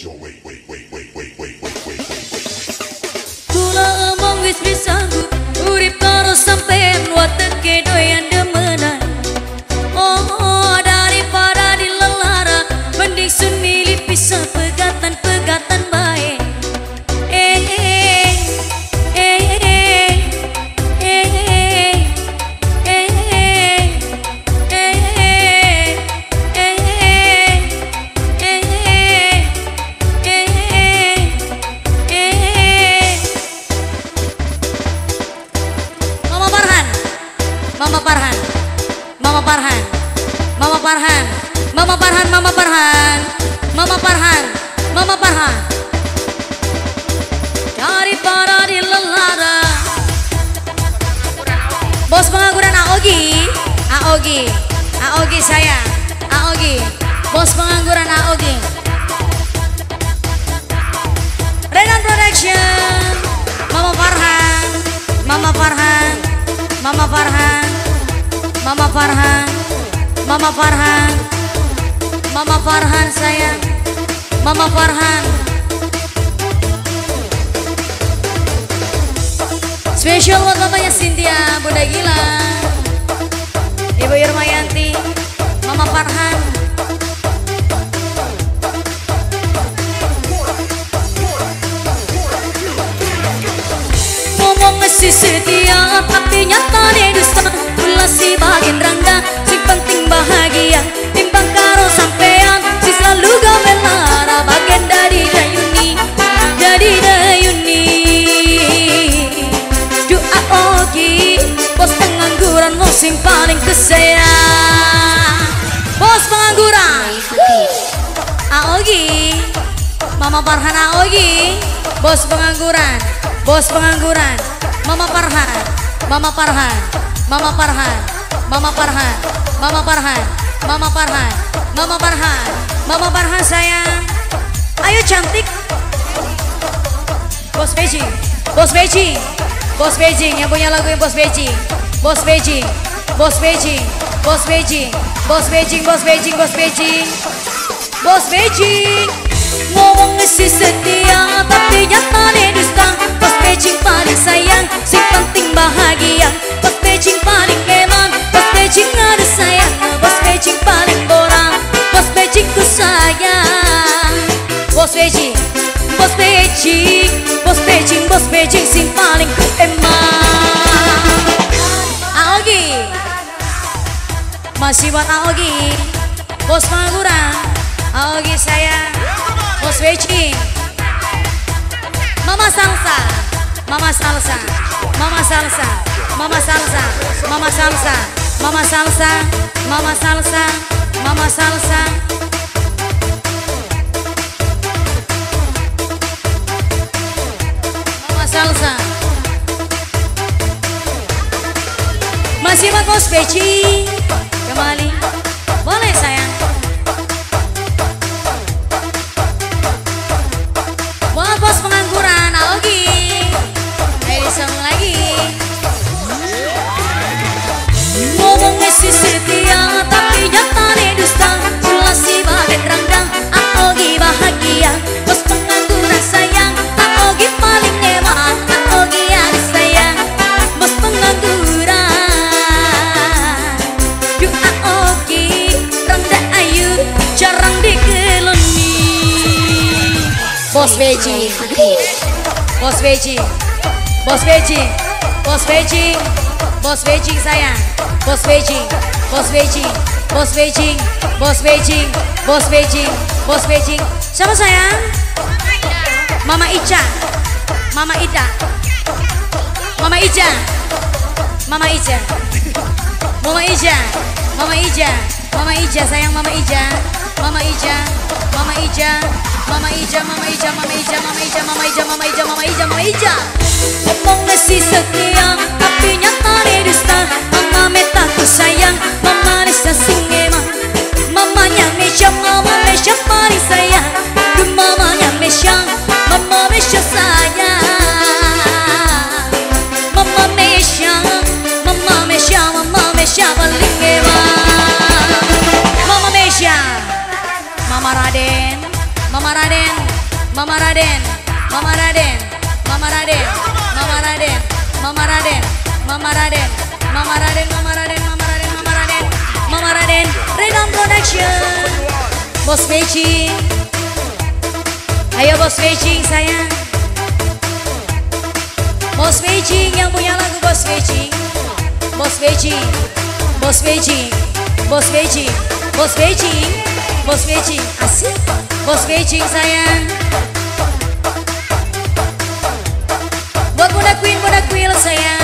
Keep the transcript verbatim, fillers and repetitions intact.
Kula emang wis bisa urip karo sampean wateke doyan demenan. Oh daripada dilelara mending sun milih pisah pegatan-pegatan bae. Eh eh eh eh eh Mama Farhan, Mama Farhan, Mama Farhan, Mama Farhan, Mama Farhan, Mama Farhan, Mama Farhan, Mama Farhan. Daripada dilelara, bos pengangguran Aogi, Aogi, Aogi saya, Aogi, bos pengangguran Aogi. Renan Production, Mama Farhan, Mama Farhan, Mama Farhan, Mama Farhan, Mama Farhan, Mama Farhan sayang, Mama Farhan. Spesial buat mamanya Cynthia, Bunda Gila, Ibu Irmayanti, Mama Farhan. Ngomong si setia tapi nyata dia dusta. Kula si bagian rangga, si penting bahagia. Timbang karo sampean, si selalu gawe lara. Bagian dari dayuni, dari dayuni. Doa Ogi, bos pengangguran musim paling kesayang. Bos pengangguran Aogi, Mama Farhan Aogi, bos pengangguran, bos pengangguran, Mama Farhan, Mama Farhan, Mama Farhan, Mama Farhan, Mama Farhan, Mama Farhan, Mama Farhan, Mama Farhan sayang. Ayo cantik. Bos Beijing, Bos Beijing, Bos Beijing yang punya lagu yang Bos Beijing, Bos Beijing, Bos Beijing, Bos Beijing, Bos Beijing, Bos Beijing, Bos Beijing, Bos Beijing. Ngomong si setia tapi nyata dia dusta. Bos Beijing paling sayang, si penting bahagia. Bos Beijing paling eman, Bos Beijing ada sayang. Bos Beijing paling borang, Bos Beijing ku sayang. Bos Beijing, Bos Beijing, Bos Beijing, Bos Beijing si paling ku eman. Aogi, masih buat Aogi, bos pengangguran Aogi sayang. Bos Beijing, Mama Salsa, Mama Salsa, Mama Salsa, Mama Salsa, Mama Salsa, Mama Salsa, Mama Salsa, Mama Salsa. Mama Salsa. Masih buat Bos Beijing, kembali, boleh sayang. Buat bos pengangguran Aogi, ayo disambung lagi. Ngomong si setia tapi nyata dia dusta. Kula si bagian ranggang, Aogi bahagia. Bos pengangguran sayang, Aogi paling hebat. Aogi ada sayang, bos pengangguran. Duh Aogi, rangga ayu, jarang dikeloni. Bos Beijing, Bos Beijing, Bos Beijing, Bos Beijing, Bos Beijing sayang. Bos Beijing, Bos Beijing, Bos Beijing, Bos Beijing, Bos Beijing, Bos Beijing. Siapa sayang? Mama Ica, Mama Ida, Mama Ija, Mama Ija, Mama Ija, Mama Ija, Mama Ija sayang. Mama Ija, Mama Ija, Mama Ija, Mama Ija, Mama Ija, Mama Ija, Mama Ija, Mama Ija, Mama Ija, Mama Ija, Mama Ija. Ngomong si setia tapi nyata dia dusta. Mama meta ku sayang, Mama Nisa singema. Mamanya Mesya, Mama Mesya paling sayang. Duh mamanya Mesya, Mama Mesya sayang. Mama Mesya, Mama Mesya, Mama Mesya paling hebat. Mama Mesya, Mama Raden, Mama Raden, Mama Raden, Mama Raden, Mama Raden, Mama Raden, Mama Raden, Mama Raden, Mama Raden, Mama Raden, Mama Raden, Mama Raden, Mama Raden, Redam Production. Bos Beijing, ayo Bos Beijing sayang. Bos Beijing yang punya lagu Bos Beijing, Bos Beijing, Bos Beijing, Bos Beijing, Bos Beijing, Bos Beijing, asik. Bos Beijing sayang. Buat Bunda Queen, Bunda Queen sayang.